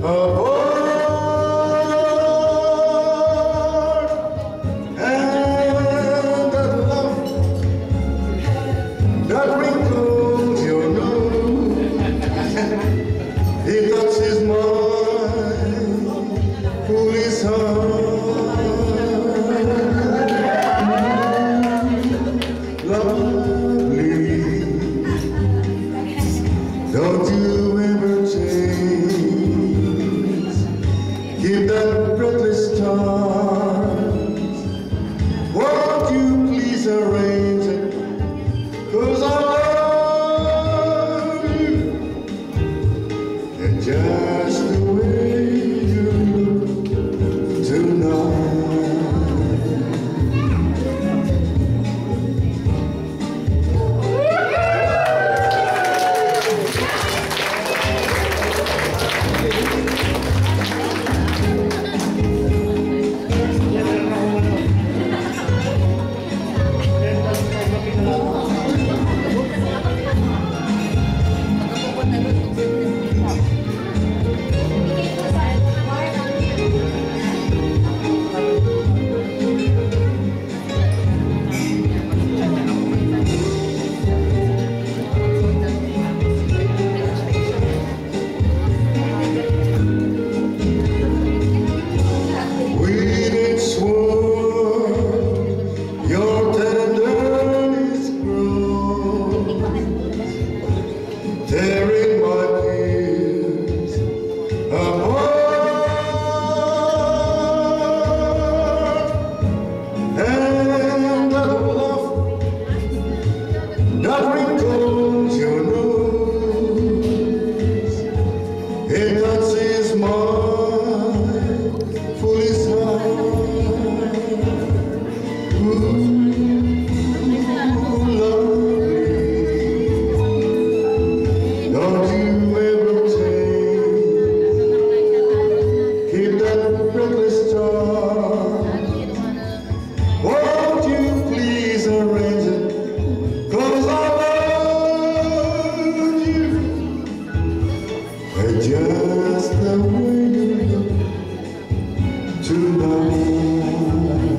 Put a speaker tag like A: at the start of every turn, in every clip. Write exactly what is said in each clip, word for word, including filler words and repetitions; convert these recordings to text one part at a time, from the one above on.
A: Don't you ever change. Keep that breathless stars. Won't you please arrange it? 'Cause I love you. And just the way you look tonight. Tearing my fears apart, and that love that wrinkles your nose, it touches my foolish heart. Ooh. Don't you ever change. Keep that breathless star. Won't you please arrange it? 'Cause I love you. And just the way you look tonight.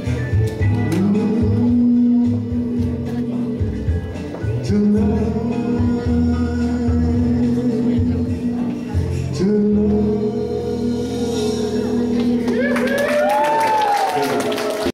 A: Tonight.